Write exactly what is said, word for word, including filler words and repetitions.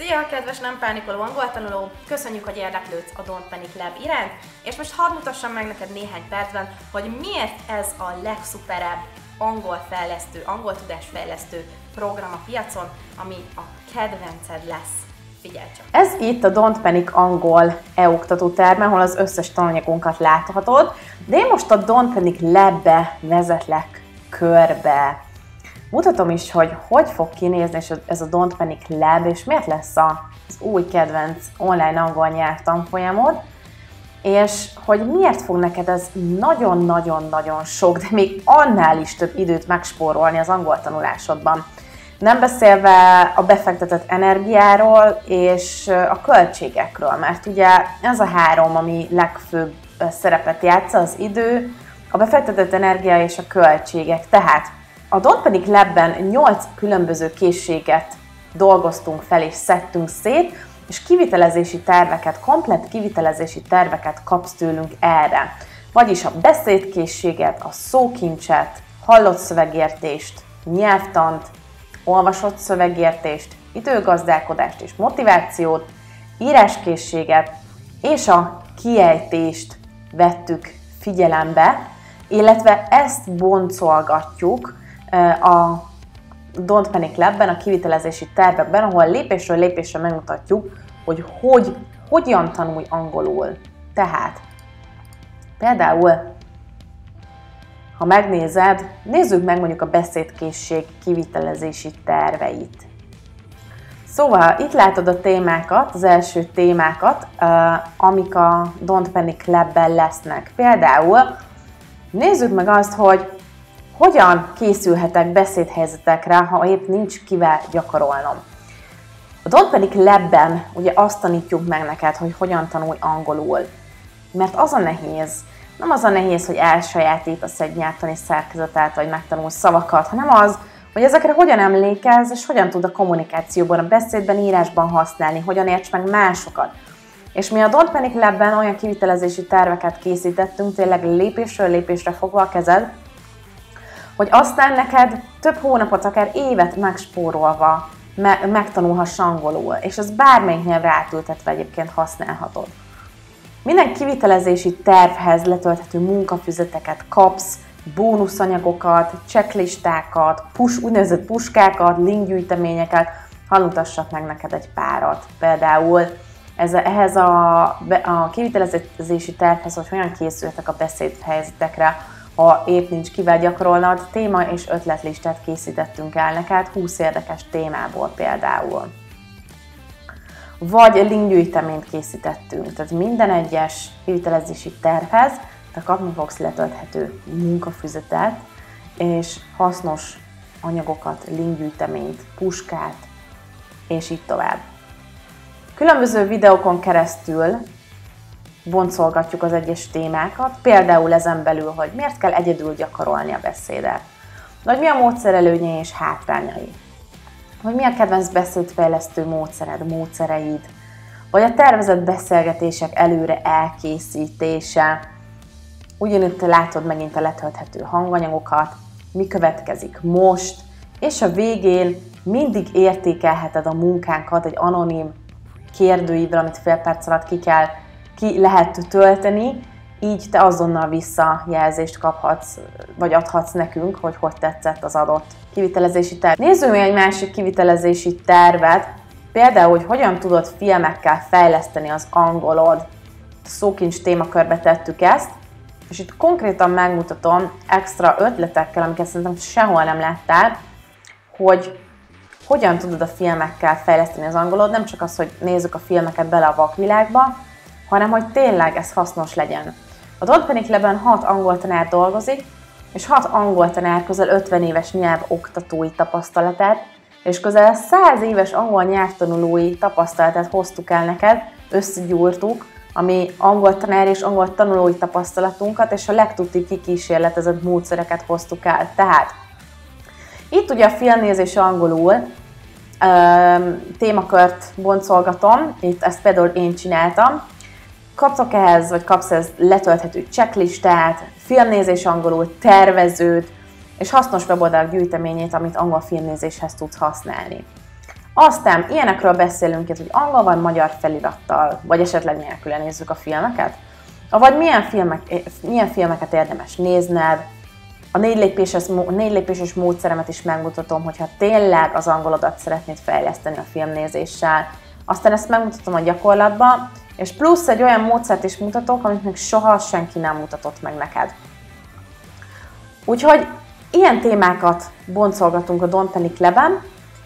Szia, kedves nem pánikoló angoltanuló! Köszönjük, hogy érdeklődsz a Don't Panic Lab iránt, és most hadd mutassam meg neked néhány percben, hogy miért ez a legszuperebb angol fejlesztő, angol tudásfejlesztő program a piacon, ami a kedvenced lesz. Figyelj csak! Ez itt a Don't Panic angol e-oktató terme, ahol az összes tananyagunkat láthatod, de én most a Don't Panic Lab-be vezetlek körbe. Mutatom is, hogy hogy fog kinézni ez a Don't Panic Lab, és miért lesz az új kedvenc online angol nyelvtanfolyamod, és hogy miért fog neked ez nagyon-nagyon-nagyon sok, de még annál is több időt megspórolni az angol tanulásodban. Nem beszélve a befektetett energiáról és a költségekről, mert ugye ez a három, ami legfőbb szerepet játsza, az idő, a befektetett energia és a költségek. Tehát a Don't Panic Lab-ben nyolc különböző készséget dolgoztunk fel és szedtünk szét, és kivitelezési terveket, komplett kivitelezési terveket kapsz tőlünk erre. Vagyis a beszédkészséget, a szókincset, hallott szövegértést, nyelvtant, olvasott szövegértést, időgazdálkodást és motivációt, íráskészséget és a kiejtést vettük figyelembe, illetve ezt boncolgatjuk a Don't Panic Lab-ben, a kivitelezési tervekben, ahol lépésről lépésre megmutatjuk, hogy, hogy hogyan tanulj angolul. Tehát például, ha megnézed, nézzük meg mondjuk a beszédkészség kivitelezési terveit. Szóval itt látod a témákat, az első témákat, amik a Don't Panic Lab-ben lesznek. Például nézzük meg azt, hogy hogyan készülhetek beszédhelyzetekre, ha épp nincs kivel gyakorolnom. A Don't Panic Lab-ben ugye azt tanítjuk meg neked, hogy hogyan tanulj angolul. Mert az a nehéz, nem az a nehéz, hogy elsajátítasz egy nyelvtani szerkezetet, vagy megtanulsz szavakat, hanem az, hogy ezekre hogyan emlékezz, és hogyan tud a kommunikációban, a beszédben, írásban használni, hogyan érts meg másokat. És mi a Don't Panic Lab-ben olyan kivitelezési terveket készítettünk, tényleg lépésről lépésre fogva a kezed, hogy aztán neked több hónapot, akár évet megspórolva me- megtanulhass angolul, és ez bármelyik nyelvre átültetve egyébként használhatod. Minden kivitelezési tervhez letölthető munkafüzeteket kapsz, bónuszanyagokat, checklistákat, push, úgynevezett puskákat, linkgyűjteményeket, hadd mutassak meg neked egy párat. Például ez, ehhez a, a kivitelezési tervhez, hogy hogyan készültek a beszédhelyzetekre, ha épp nincs kivel gyakorolnod, téma és ötletlistát készítettünk el neked, húsz érdekes témából például. Vagy linkgyűjteményt készítettünk, tehát minden egyes kivitelezési tervhez te kapni fogsz letölthető munkafüzetet, és hasznos anyagokat, linkgyűjteményt, puskát, és így tovább. Különböző videókon keresztül boncolgatjuk az egyes témákat, például ezen belül, hogy miért kell egyedül gyakorolni a beszédet, vagy mi a módszer előnyei és hátrányai, vagy mi a kedvenc beszédfejlesztő módszered, módszereid, vagy a tervezett beszélgetések előre elkészítése. Ugyanitt látod megint a letölthető hanganyagokat, mi következik most, és a végén mindig értékelheted a munkánkat egy anonim kérdőívvel, amit fél perc alatt ki kell ki lehet tölteni, így te azonnal visszajelzést kaphatsz, vagy adhatsz nekünk, hogy hogy tetszett az adott kivitelezési terv. Nézzünk meg egy másik kivitelezési tervet, például, hogy hogyan tudod filmekkel fejleszteni az angolod. Szókincs témakörbe tettük ezt, és itt konkrétan megmutatom extra ötletekkel, amiket szerintem sehol nem láttál, hogy hogyan tudod a filmekkel fejleszteni az angolod, nem csak az, hogy nézzük a filmeket bele a vakvilágba, hanem hogy tényleg ez hasznos legyen. A Don't Panic Lab-ben hat angol tanár dolgozik, és hat angol tanár közel ötven éves nyelvoktatói tapasztalatát, és közel száz éves angol nyelvtanulói tapasztalatát hoztuk el neked, összegyúrtuk, ami angol tanár és angol tanulói tapasztalatunkat, és a legtuti kikísérletezett módszereket hoztuk el. Tehát itt ugye a filmnézés angolul témakört boncolgatom, itt ezt például én csináltam. Kaptok ehhez, vagy kapsz ehhez letölthető checklistát, filmnézés angolul, tervezőt, és hasznos weboldalak gyűjteményét, amit angol filmnézéshez tudsz használni. Aztán ilyenekről beszélünk itt, hogy angol vagy magyar felirattal, vagy esetleg nélkül nézzük a filmeket. Vagy milyen, filmek, milyen filmeket érdemes nézned. A négy lépéses, négy lépéses módszeremet is megmutatom, hogyha tényleg az angolodat szeretnéd fejleszteni a filmnézéssel. Aztán ezt megmutatom a gyakorlatban, és plusz egy olyan módszert is mutatok, amit még soha senki nem mutatott meg neked. Úgyhogy ilyen témákat boncolgatunk a Don't Panic Lab-en,